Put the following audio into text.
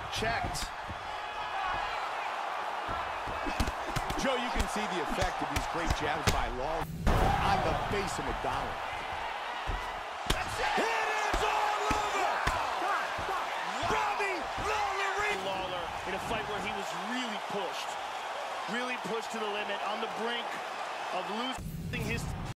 checked. Joe, you can see the effect of these great jabs by Lawler on the face of McDonald. It is all over! Robbie Lawler in a fight where he was really pushed to the limit, on the brink of losing his